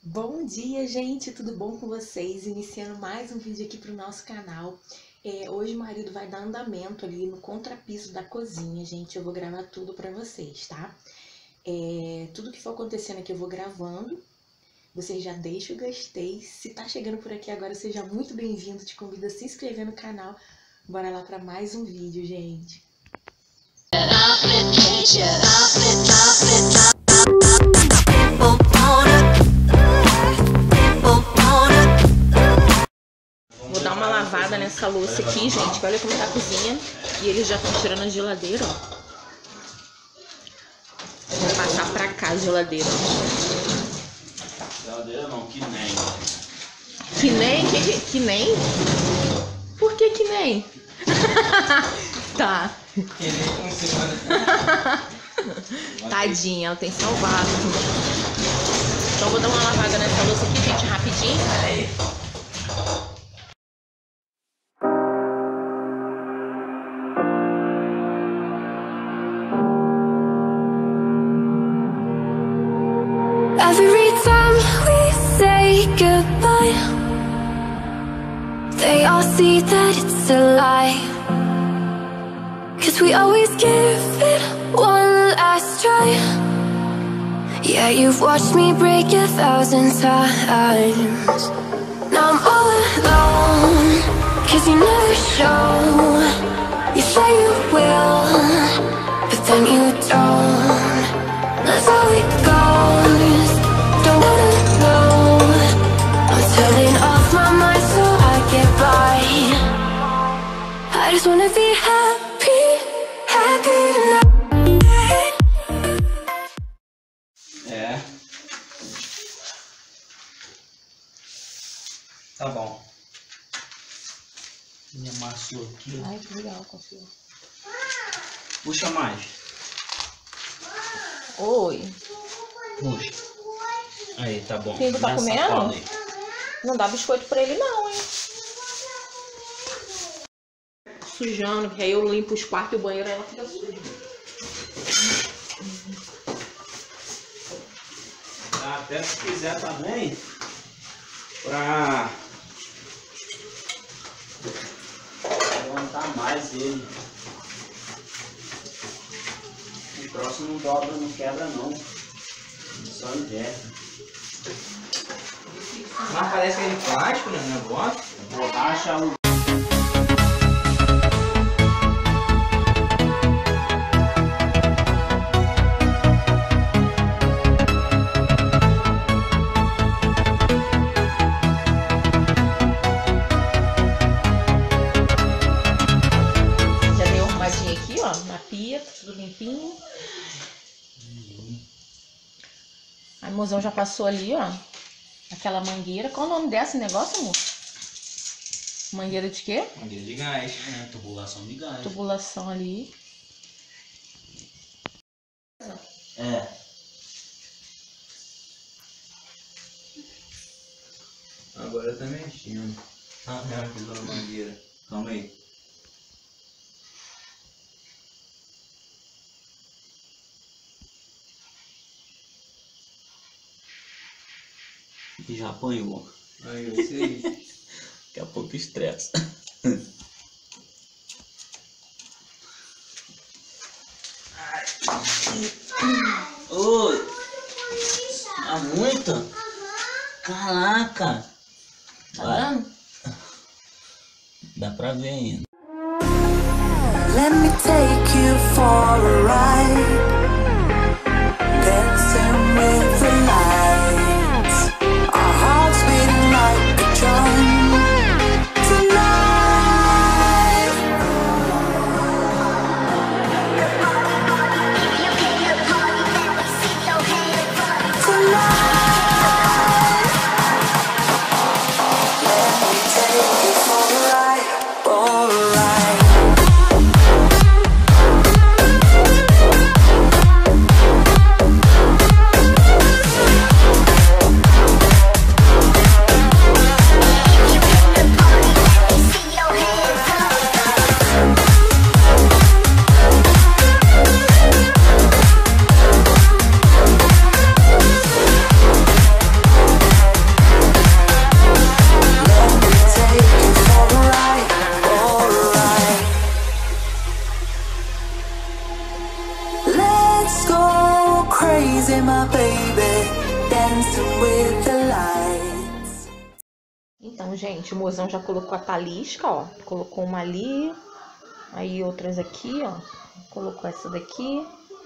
Bom dia, gente! Tudo bom com vocês? Iniciando mais um vídeo aqui para o nosso canal. Hoje o marido vai dar andamento ali no contrapiso da cozinha, gente. Eu vou gravar tudo para vocês, tá? Tudo que for acontecendo aqui eu vou gravando. Você já deixa o gostei. Se tá chegando por aqui agora, seja muito bem-vindo. Te convido a se inscrever no canal. Bora lá para mais um vídeo, gente. Vou dar uma lavada nessa louça aqui, gente. Olha como tá a cozinha. E eles já estão tirando a geladeira, ó. Vou passar pra cá a geladeira. Geladeira não, que nem. Que nem? Que nem? Por que que nem? Tá. Que nem funciona. Tadinha, ela tem salvado. Então vou dar uma lavada nessa louça aqui, gente, rapidinho. Peraí. Every time we say goodbye, they all see that it's a lie. 'Cause we always give it one last try. Yeah, you've watched me break 1,000 times. Now I'm all alone, 'cause you never show. You say you will, but then you don't. That's how it goes. Don't wanna know. I'm turning off my mind so I get by. I just wanna be happy, happy tonight. Tá bom. Me amassou aqui. Ai, que legal, confio. Puxa mais. Oi. Puxa. Aí, tá bom. Filho, tá Nessa comendo? cola aí. Não dá biscoito pra ele não, hein? Sujando, porque aí eu limpo os quartos e o banheiro, aí ela fica suja. Até se quiser também, pra levantar mais ele. O próximo não dobra, não quebra não. Só inverte. Mas parece que é de plástico, né? Negócio. Borracha alumínio. Já dei uma arrumadinha aqui, ó, na pia, tudo limpinho. Aí o mozão já passou ali, ó, aquela mangueira. Qual o nome desse negócio, amor? Mangueira de quê? Mangueira de gás. Tubulação de gás. Tubulação ali. É. Agora tá mexendo. Ah, não, pisou na mangueira. Calma aí. Já apanhou. Aí, eu sei. Daqui a pouco estressa. Oi! Tá muito? Caraca! Tá dando? Dá pra ver ainda. Let me take you for a ride, dancing with the lights, our hearts beating like a drum. Tonight, let me take you for a ride, for a ride. Então, gente, o mozão já colocou a talisca, ó. Colocou uma ali, aí outras aqui, ó. Colocou essa daqui.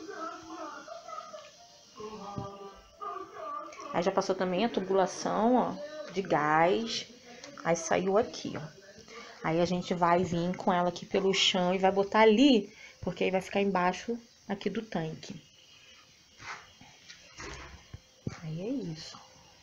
Aí já passou também a tubulação, ó, de gás. Aí saiu aqui, ó. Aí a gente vai vir com ela aqui pelo chão e vai botar ali, porque aí vai ficar embaixo aqui do tanque. Aí é isso.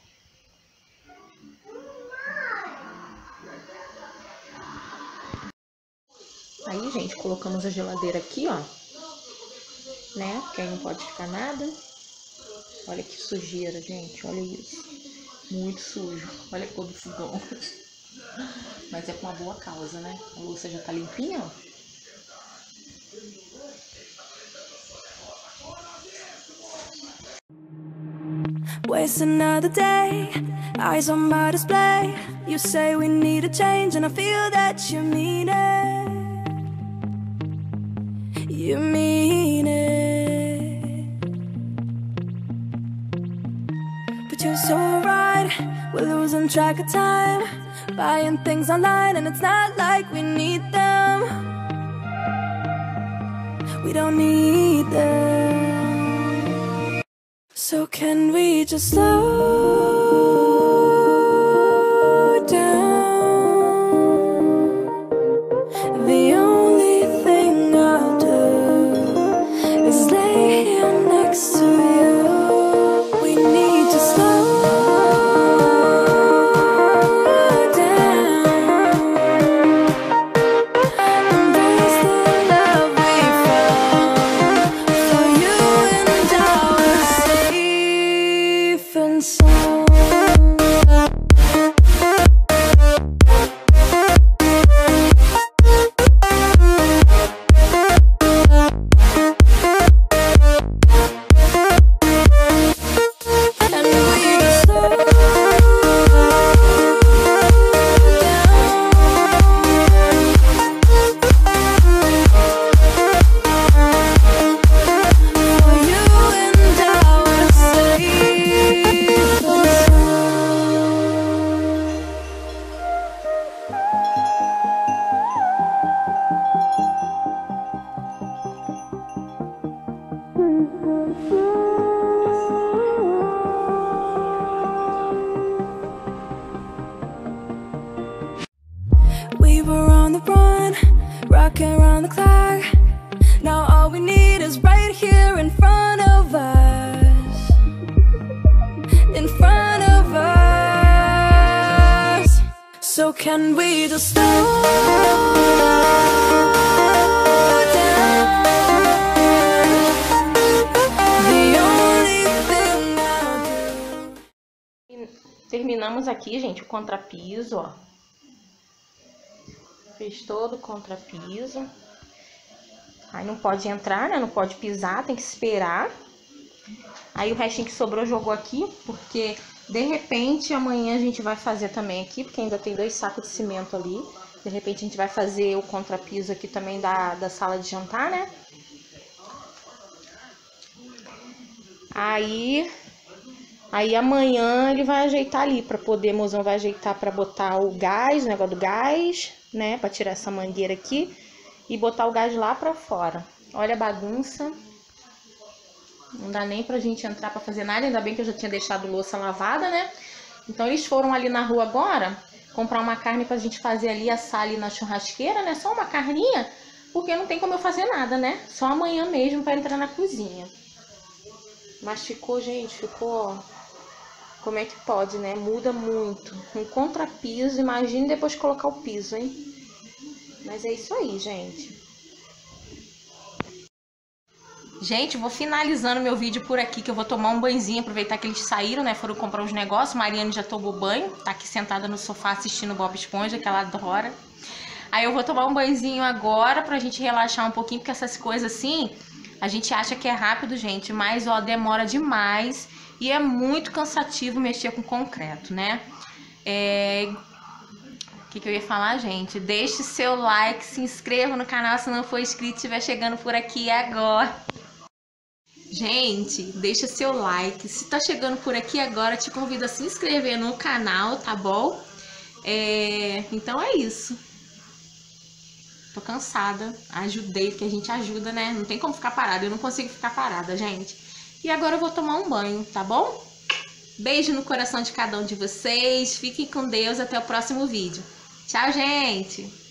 Aí, gente, colocamos a geladeira aqui, ó. Né? Porque aí não pode ficar nada. Olha que sujeira, gente. Olha isso. Muito sujo. Olha a cor do fogão. Mas é com uma boa causa, né? A louça já tá limpinha, ó. Waste another day, eyes on my display. You say we need a change and I feel that you mean it. You mean it. But you're so right, we're losing track of time, buying things online and it's not like we need them. We don't need them. So can we just slow down? The only thing I'll do is lay here next to you. We need to slow down. Embrace the love we found. For you and I were safe and sound. And we slow down. For you and I were safe and we were on the run, rocking around the clock. Now all we need is right here in front of us. In front of us. So can we just slow down? The only thing I'll do. Terminamos aqui, gente, o contrapiso, ó. Fez todo o contrapiso. Aí não pode entrar, né? Não pode pisar, tem que esperar. Aí o restinho que sobrou jogou aqui, porque de repente amanhã a gente vai fazer também aqui, porque ainda tem 2 sacos de cimento ali. De repente a gente vai fazer o contrapiso aqui também da sala de jantar, né? Aí amanhã ele vai ajeitar ali pra poder, mozão vai ajeitar pra botar o gás, o negócio do gás, né? Pra tirar essa mangueira aqui e botar o gás lá pra fora. Olha a bagunça. Não dá nem pra gente entrar pra fazer nada, ainda bem que eu já tinha deixado louça lavada, né? Então eles foram ali na rua agora comprar uma carne pra gente fazer ali, assar ali na churrasqueira, né? Só uma carninha, porque não tem como eu fazer nada, né? Só amanhã mesmo pra entrar na cozinha. Mas ficou, gente, ficou... Como é que pode, né? Muda muito. Um contrapiso, imagine depois colocar o piso, hein? Mas é isso aí, gente. Gente, vou finalizando meu vídeo por aqui, que eu vou tomar um banhozinho, aproveitar que eles saíram, né? Foram comprar uns negócios. Mariane já tomou banho, tá aqui sentada no sofá assistindo Bob Esponja, que ela adora. Aí eu vou tomar um banhozinho agora pra gente relaxar um pouquinho, porque essas coisas assim, a gente acha que é rápido, gente, mas ó, demora demais e é muito cansativo mexer com concreto, né? O que eu ia falar, gente? Deixe seu like, se inscreva no canal se não for inscrito, estiver chegando por aqui agora. Gente, deixa seu like. Se tá chegando por aqui agora, te convido a se inscrever no canal, tá bom? Então é isso. Tô cansada, ajudei, porque a gente ajuda, né? Não tem como ficar parada, eu não consigo ficar parada, gente. E agora eu vou tomar um banho, tá bom? Beijo no coração de cada um de vocês, fiquem com Deus, até o próximo vídeo. Tchau, gente!